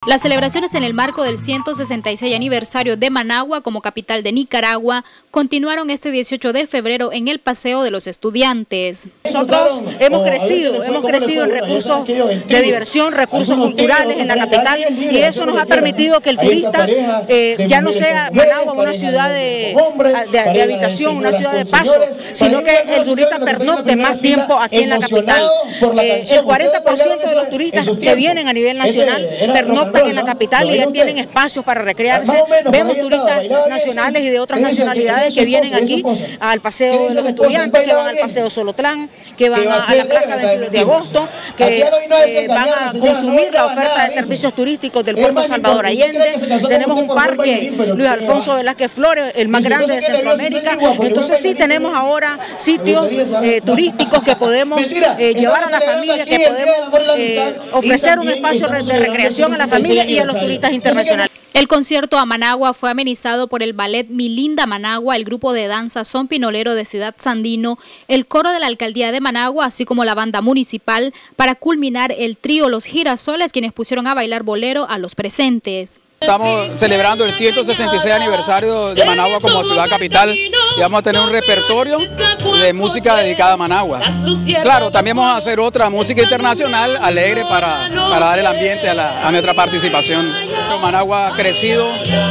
Las celebraciones en el marco del 166 aniversario de Managua como capital de Nicaragua continuaron este 18 de febrero en el Paseo de los Estudiantes. Nosotros hemos crecido en recursos de diversión, recursos culturales en la capital, y eso nos ha permitido que el turista ya no sea Managua una ciudad de habitación, una ciudad de paso, sino que el turista pernocte más tiempo aquí en la capital. El 40% de los turistas que vienen a nivel nacional pernoctan en la capital y ya tienen espacios para recrearse. Vemos turistas nacionales y de otras nacionalidades que vienen aquí al Paseo de los Estudiantes, que van al Paseo Solotlán, que van a la Plaza 22 de Agosto, que van a consumir la oferta de servicios turísticos del Puerto Salvador Allende. Tenemos un parque Luis Alfonso Velázquez Flores, el más grande de Centroamérica. Entonces sí tenemos ahora sitios turísticos que podemos llevar a la familia, que podemos ofrecer un espacio de recreación a la familia y a los turistas internacionales. El concierto a Managua fue amenizado por el ballet Mi Linda Managua, el grupo de danza Son Pinolero de Ciudad Sandino, el coro de la alcaldía de Managua, así como la banda municipal, para culminar el trío Los Girasoles, quienes pusieron a bailar bolero a los presentes. Estamos celebrando el 166 aniversario de Managua como ciudad capital y vamos a tener un repertorio de música dedicada a Managua. Claro, también vamos a hacer otra música internacional alegre para dar el ambiente a nuestra participación. Managua ha crecido,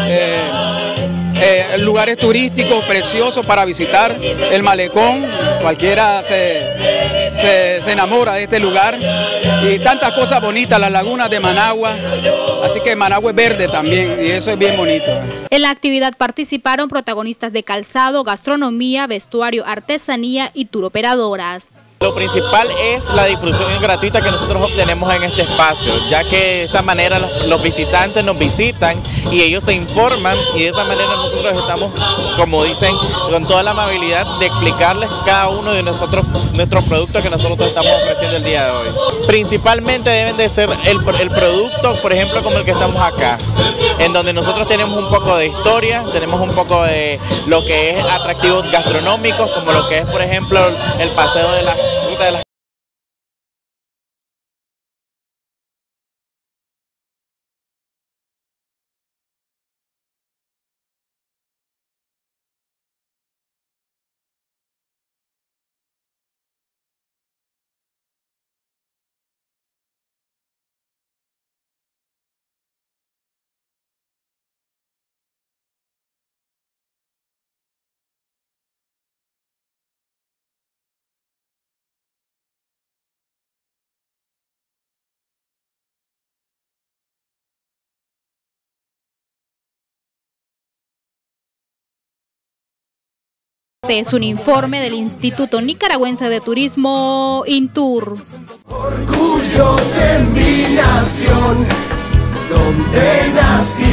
lugares turísticos preciosos para visitar, el malecón, cualquiera se enamora de este lugar y tantas cosas bonitas, las lagunas de Managua, así que Managua es verde también y eso es bien bonito. En la actividad participaron protagonistas de calzado, gastronomía, vestuario, artesanía y turoperadoras. Lo principal es la difusión gratuita que nosotros obtenemos en este espacio, ya que de esta manera los visitantes nos visitan y ellos se informan y de esa manera nosotros estamos, como dicen, con toda la amabilidad de explicarles cada uno de nuestros productos que nosotros estamos ofreciendo el día de hoy. Principalmente deben de ser el producto, por ejemplo, como el que estamos acá, en donde nosotros tenemos un poco de historia, tenemos un poco de lo que es atractivos gastronómicos, como lo que es, por ejemplo, el paseo de la ruta de las Este es un informe del Instituto Nicaragüense de Turismo, INTUR. Orgullo de mi nación, donde nací.